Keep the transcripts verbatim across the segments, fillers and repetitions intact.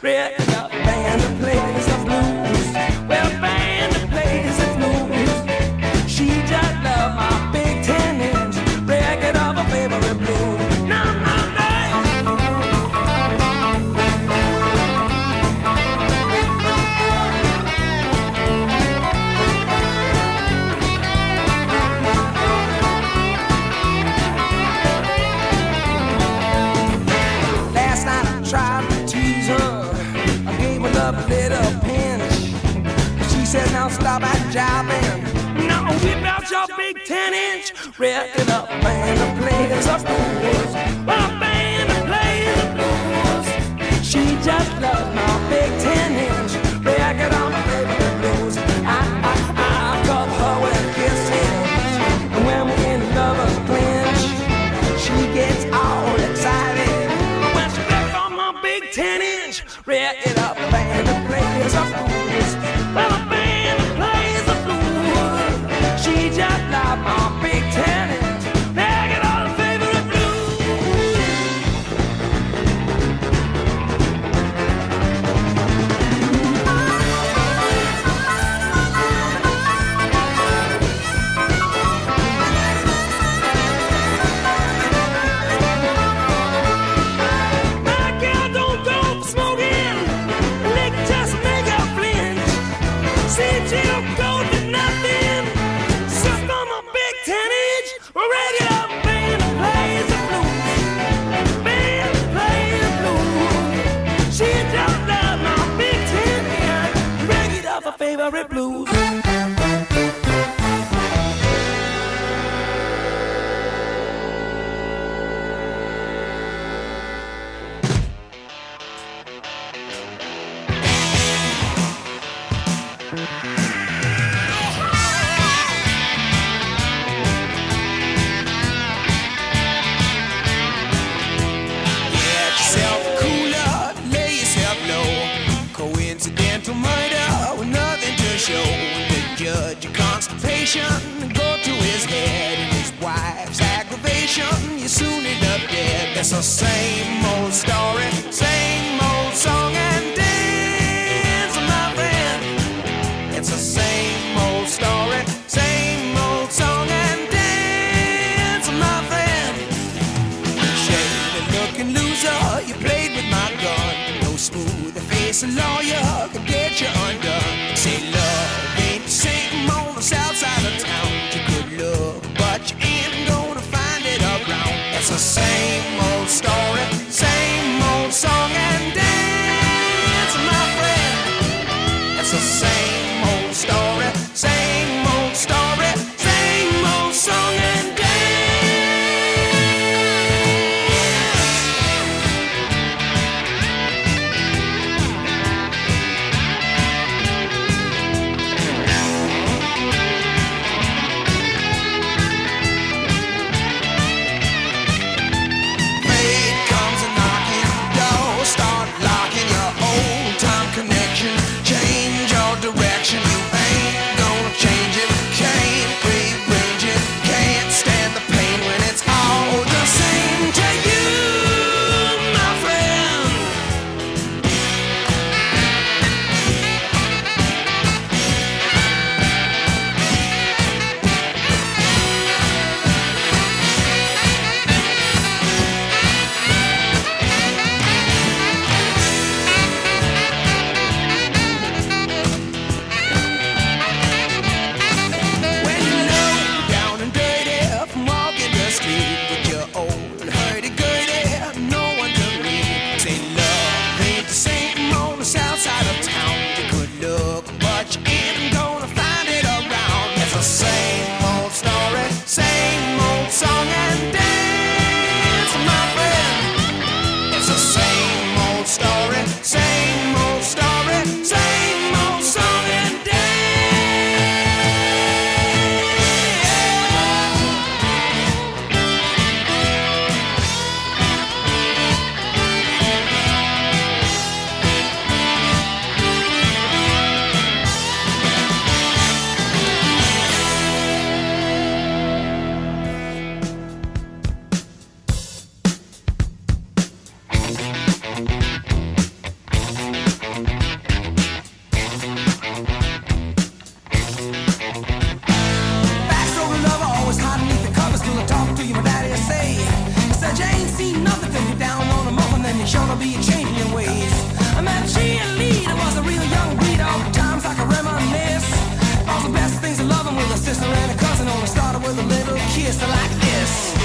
Red got a band that plays the blues. Well, a band that plays the blues. She just loved my big ten inch record of her favorite blues. No, no, no. Last night I tried to tease her. I gave her love a little pinch. She said, now stop that jobbing. Now whip out your big ten inch record up, band that plays the blues. Well, a band that plays the blues. She just loves my big ten inch record on my favorite blues. I, I, I cup her with kisses, and when we're in lovers clinch, she gets all excited when she back on my big ten inch record up, band that plays the blues. Well, a band that plays the blues. She just loves my big ten inch record on her favorite blues. My girl don't go for smoking, lick just make her flinch. See, she don't go to nothing, suck on my big ten inch regular band that plays the blues. Band that plays the blues. She just loves my big ten inch regular of her favorite blues. Get yourself a cooler, lay yourself low. Coincidental murder with nothing to show. The judge of constipation go to his head, and his wife's aggravation, you soon end up dead. It's the same old story, same old song and dance, my friend. It's the same old story, same old song and dance, my friend. Shady looking loser, you played with my gun. No smooth face a lawyer could get you undone. Say love ain't the same on the south side of town. You could look, but you ain't gonna find it around. It's the same old story, same old song and dance, my friend. It's the same old story, same old story, same old song and dance. you're sure to be changing your ways. I met a cheerleader, was a real young breed. All the times I can reminisce. All the best things of loving with a sister and a cousin. Only started with a little kiss like this.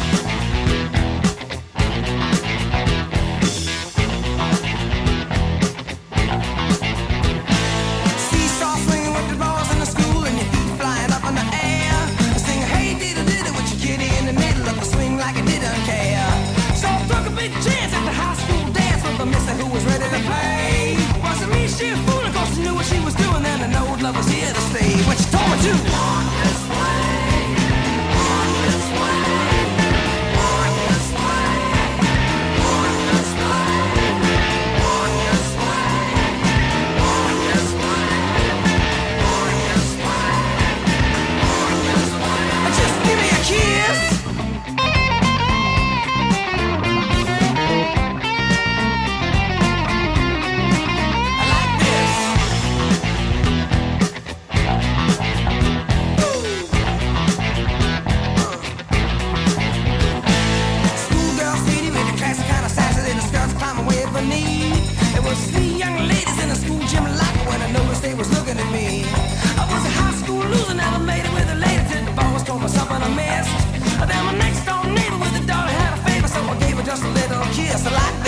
Seesaw swinging with the balls in the school and your feet flying up in the air. Sing hey diddle diddle with your kitty in the middle of the swing like it didn't care. So I took a big chance at the high school dance with the mister who was ready to play. Wasn't me, she a fool, of course she knew what she was doing. Then an old love was here to stay. When she told me to walk this way, walk this way, walk this way, walk this way, walk this way, walk this way, walk this way, walk this way. Just give me a kiss. Three young ladies in a school gym locker when I noticed they was looking at me. I was a high school loser, never made it with a lady till the ball was told me something I missed. Then my next door neighbor with a daughter had a favor, so I gave her just a little kiss like